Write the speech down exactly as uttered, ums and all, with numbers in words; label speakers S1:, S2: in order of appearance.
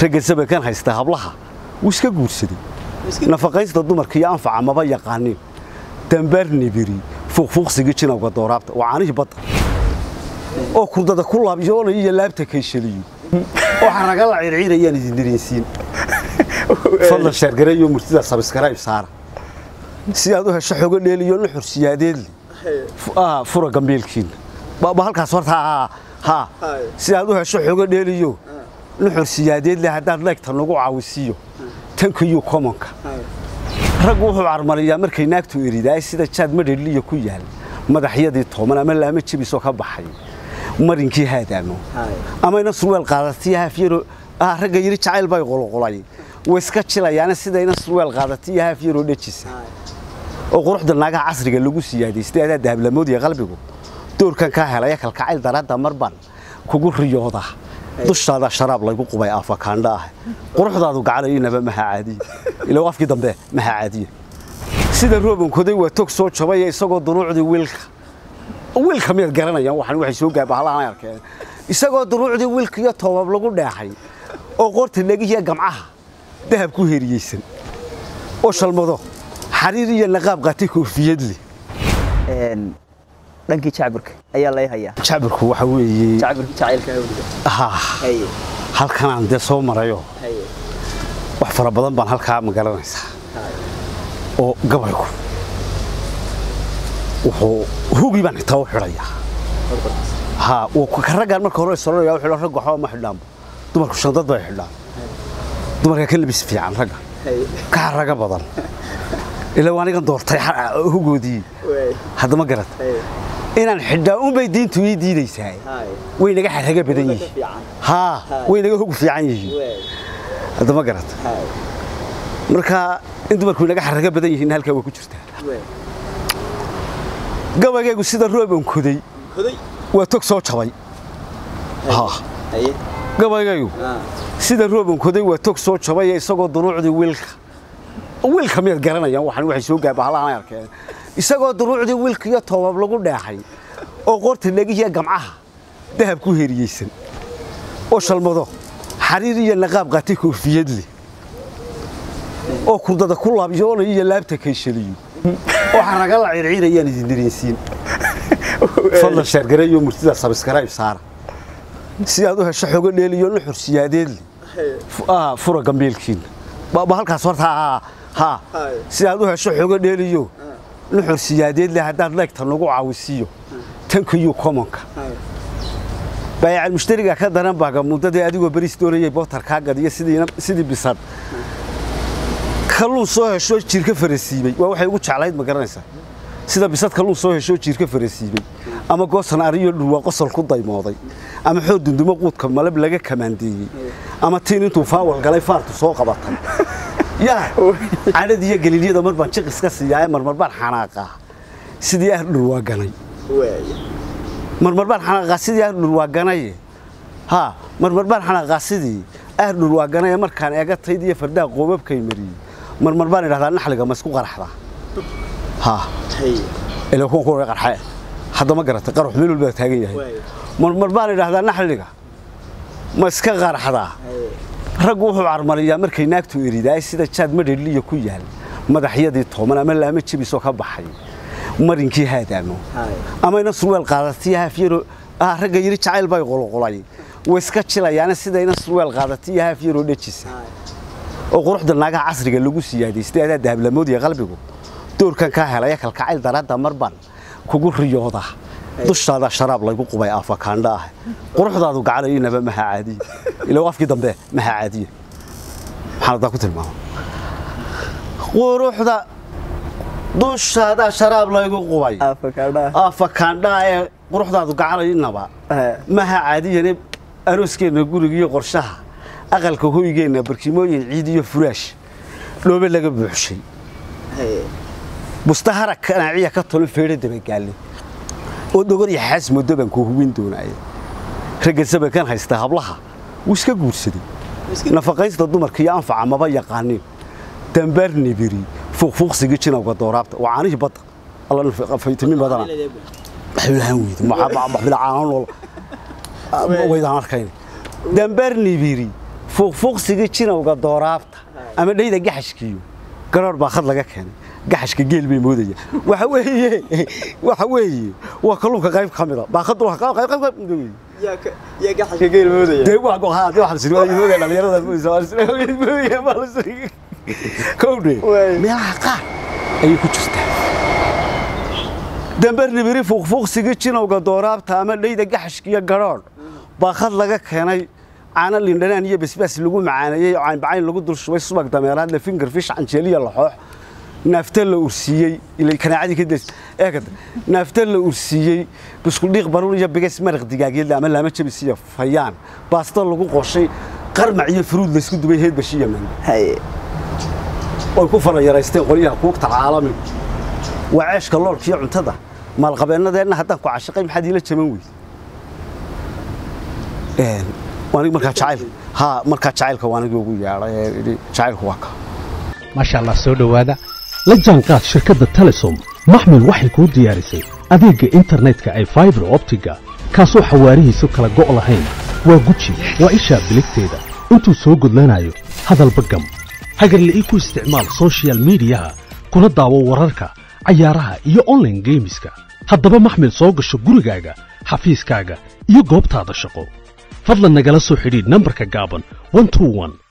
S1: ragga sabakan haysta hablaha wuu iska guursaday nafaqaysta dumarka iyo anfaca maba yaqaanin dambar nibiri fuuqfuuqsiga jinawga dooraabta wacaanihi badda oo kurdada ku laabyoonay iyo laabta kayshaliyo waxa raga la circiirayaan idin direensiin fadlan sheergareeyo murtida subscribe saara si aad u hesho xogo dheeliyo nuxur siyaadeed ah fura gambeelkiin ba halkaas horta ha ha si aad u hesho xogo dheeliyo nuxur siyaadeed leh hadaad leegta nagu caawisiyo tankiyo komonka rag wuxuu armariyaa markay naagtu eriday sida jaad madheliyo ku yaal madaxyadii tooman ama laama jibiso ka baxay marinkii haadaano ama ina surweel qaadatay hafyaro ah rag yiri jacayl bay qolqolay way iska jilayaan sida ina surweel qaadatay hafyaro dhajisa oo quruxda naga casriga lagu siyaadaystay aad dahablamood iyo qalbigu doorkan ka helay kalkacayl darada marban kugu riyooda dushaada sharaab lagu qubay afakaanda ah quruxdaadu gacanayna ma caadi ila wafki dambe ma caadi sida rooban koday waa tog soo jabay isagoo duruucdi wiilka wiilka mid garanayaan waxaan waxay soo gaabahalahan arkeen isagoo duruucdi wiilka iyo toobab lagu dheexay oo qorta lagiya gamcaha dahab ku heeriyeysan oo shalmado xariir iyo naqaab qaati koofiyad leh
S2: een dhankii jacburka ayaa la hayaa
S1: jacburku waxa weeye
S2: jacburka jacaylka
S1: ah hay halkan aan de soo marayo hay wax fara badan baan halka ma garanaysaa oo gabaygu wuxuu hugi baan inta u xiraya ha oo ka ragaan marka hore soo raayo wuxuu rag waxa ma xidhaan dumarku shandad bay xidhaan dumarka ka labis fiican raga ka raga badan ila waaniga doortay hugoodii hadda ma garat inaan xidhaa un bay diintu ii diidaysaa way naga xaraga badan yihiin ha way naga hug fiican yihiin hadda ma garat marka in dumarku naga xaraga badan yihiin halka way ku jirtaa gabaygu sida rooban koday koday waa tog soo jabay ha gabaygu sida rooban koday waa tog soo jabay isagoo duruucdi wiilka wiilka mid garanayaan waxaan waxay soo gaabahalahan arkeen isagoo duruucdi wiilka iyo toobab lagu dheexay oo qorta lagiya gamcaha dahab ku heeriyeysan oo shalmado xariir iyo naqaab qaati koofiyad leh oo kurdada ku laabyoonay iyo laabta kayshaliyo waxa raga la circiirayaan idin direensiin fadlan sheergareeyo murtida subscribe saara si aad u hesho xogo dheeliyo nuxur siyaadeed leh ah fura gambeelkiin ba halkaas horta ha ha si aad u hesho xogo dheeliyo nuxur siyaadeed leh hadaad leegta nagu caawisiyo tankiyo komonka bay'al mushtariga ka daran baaga mudada adigoo baris doonayay bootar ka gadiyo sidii sidii bisad kalluun soo hesho jirka farasiibay waa waxay ugu jeclayd ma garanaysaa sida bisad kalluun soo hesho jirka farasiibay ama goosan ariyo dhul waa qosol ku daymooday ama xood dundumo quudka malab laga kamaandeeyay ama tiin intuu faawal galay faartu soo qabatay yaa caadadiya galiliyada mar baan jiq iska siiyay mar mar baan xanaaqa sidii ah dhul waa ganay mar mar baan xanaaqa sidii ah dhul waa ganay ha mar mar baan xanaaqa sidii ah dhul waa ganay markaan eega taydiya fardaa qoobabkay mariyay mar mar baan idhaahdaa naxliga ma isku qaraxda ha tay ila ku ku qarxay hadda ma garatay qarx meel walba taagan yahay mar mar baan idhaahdaa naxliga ma iska qaraxda rag wuxuu armariyaa markay naagtu eriday sida jaad madheliyo ku yaal madaxyadii tooman ama laama jibiso ka baxay marinkii haadaano ama ina surweel qaadatay hafyaro ah rag yiri jacayl bay qolqolay way iska jilayaan sida ina surweel qaadatay hafyaro dhajisa oo quruxda naga casriga lagu siyaadaystay aad dahablamood iyo qalbigu doorkan ka helay kalkacayl darada marban kugu riyooda dushaada sharaab lagu qubay afakaanda ah quruxdaadu gacanayna ma caadi ila wafki dambe ma caadi maxaa ku tilmaamo quruxda dushaada sharaab lagu qubay
S2: afakaanda
S1: afakaanda ee quruxdaadu gacanayna ma caadi arooskeena guriga iyo qorshaha aqalka hooygeena barkimooyin ciid iyo furaash dhoobe laga buuxshay mustahara kanaaciya ka tolo feerada bagaalay oo dogor iyo xaas muddo baan ku hubin doonay ragga sabakan haysta hablaha wuu iska guursaday nafaqaysta dumarka iyo anfaca maba yaqaanin dambar nibiri fuuqfuuqsiga jinawga dooraabta wacaanihi badda alla faytamin badana xulahan weyd ma ma bilcaan waydan arkay dambar nibiri فوق فوق سجيتشنا وقدورابتا أما ليه ده جحش كيو قرار باخذ لك كان جحش كجيل بيمودية وحوي وحوي وكلهم كغيب كاميرا باخذ روح غيب غيب غيب
S2: يا يا جحش كجيل بيمودية
S1: ده واحد هذا واحد سنوات يمودية لا يلا ده سوار سنوات يمودية ما لسه كوني ما حقا أي كتشته دمبرني بري فوق فوق سجيتشنا وقدورابتا أما ليه ده جحش كيا قرار باخذ لك كان أنا اللي ندانية بس بس اللي يقول معانا عن بعين اللي قدر شوي صباح دميرات لفينجر فيش عن شليه اللحوح نفتل أرسيي اللي كان عادي كده إيه كده نفتل أرسيي بس كل دقيقة بروني جاب بجس مرق دقاقيل ده عملها ماشي بسيف فيان بس طلع لقوا قشي قرن معي فرود لسكود بيهيد بشيء من
S2: هاي
S1: ويكون يا رئيستين قوليها كوكت العالمي وعاش كلور كي عنتده ما القبلنا ده إنها حتى كعشقين محدي له تموي إيه وأنا مركز شايل ها مركز شايل كواني جوجو يا شايل هواك
S3: ما شاء الله سود وهذا لجانقات شركة تلسوم محمل وحي كود ديارسي أديك إنترنت كأي فايبر أوبتيكا كاسو حواريه سكلا جوء لهين وجوتشي وإيشا بلكتيدا أنتو سوق لنايو هذا البقم هاجر اللي إيكو استعمال سوشيال ميديا كنا دعوة وراركا عيارها إيو أونلاين جيمسكا هذا محمل سوق الشجور جاجا حفيز كاجا إيو جوب هذا الشقو فضلا نجلسوا حديد نمبر كجابن واحد اثنين واحد